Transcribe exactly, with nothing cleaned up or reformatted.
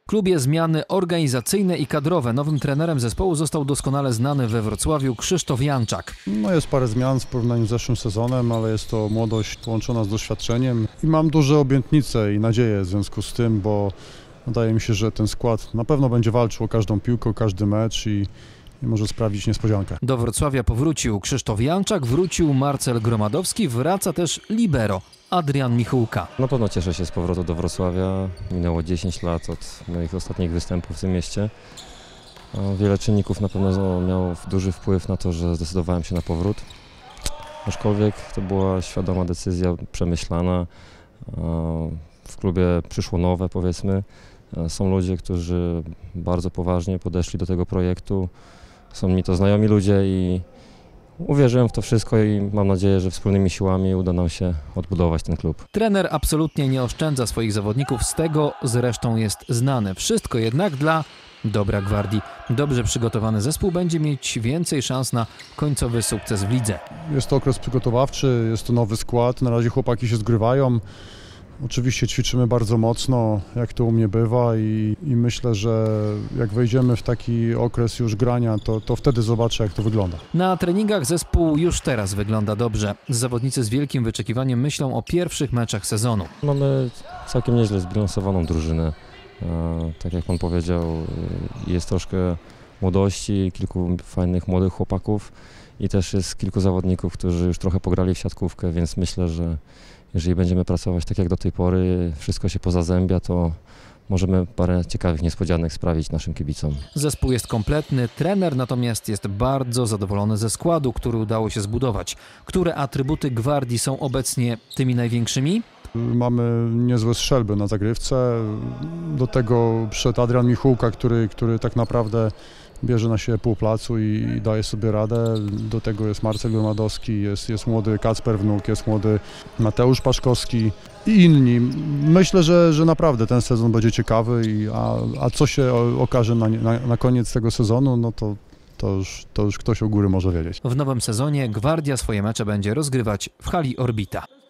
klubie zmiany organizacyjne i kadrowe. Nowym trenerem zespołu został doskonale znany we Wrocławiu Krzysztof Janczak. No jest parę zmian w porównaniu z zeszłym sezonem, ale jest to młodość połączona z doświadczeniem i mam duże obietnice i nadzieje w związku z tym, bo wydaje mi się, że ten skład na pewno będzie walczył o każdą piłkę, o każdy mecz i i może sprawić niespodziankę. Do Wrocławia powrócił Krzysztof Janczak, wrócił Marcel Gromadowski, wraca też libero Adrian Michułka. Na pewno cieszę się z powrotu do Wrocławia. Minęło dziesięć lat od moich ostatnich występów w tym mieście. Wiele czynników na pewno miało duży wpływ na to, że zdecydowałem się na powrót. Aczkolwiek to była świadoma decyzja, przemyślana. W klubie przyszło nowe, powiedzmy. Są ludzie, którzy bardzo poważnie podeszli do tego projektu. Są mi to znajomi ludzie i uwierzyłem w to wszystko i mam nadzieję, że wspólnymi siłami uda nam się odbudować ten klub. Trener absolutnie nie oszczędza swoich zawodników, z tego zresztą jest znany. Wszystko jednak dla dobra Gwardii. Dobrze przygotowany zespół będzie mieć więcej szans na końcowy sukces w lidze. Jest to okres przygotowawczy, jest to nowy skład, na razie chłopaki się zgrywają. Oczywiście ćwiczymy bardzo mocno, jak to u mnie bywa i, i myślę, że jak wejdziemy w taki okres już grania, to, to wtedy zobaczę, jak to wygląda. Na treningach zespół już teraz wygląda dobrze. Zawodnicy z wielkim wyczekiwaniem myślą o pierwszych meczach sezonu. Mamy całkiem nieźle zbilansowaną drużynę. Tak jak pan powiedział, jest troszkę młodości, kilku fajnych młodych chłopaków i też jest kilku zawodników, którzy już trochę pograli w siatkówkę, więc myślę, że jeżeli będziemy pracować tak jak do tej pory, wszystko się pozazębia, to możemy parę ciekawych niespodzianek sprawić naszym kibicom. Zespół jest kompletny, trener natomiast jest bardzo zadowolony ze składu, który udało się zbudować. Które atrybuty Gwardii są obecnie tymi największymi? Mamy niezłe strzelby na zagrywce, do tego przyszedł Adrian Michułka, który, który tak naprawdę bierze na siebie pół placu i daje sobie radę. Do tego jest Marcel Gromadowski, jest, jest młody Kacper Wnuk, jest młody Mateusz Paszkowski i inni. Myślę, że, że naprawdę ten sezon będzie ciekawy, i, a, a co się okaże na, na, na koniec tego sezonu, no to, to, już, to już ktoś u góry może wiedzieć. W nowym sezonie Gwardia swoje mecze będzie rozgrywać w hali Orbita.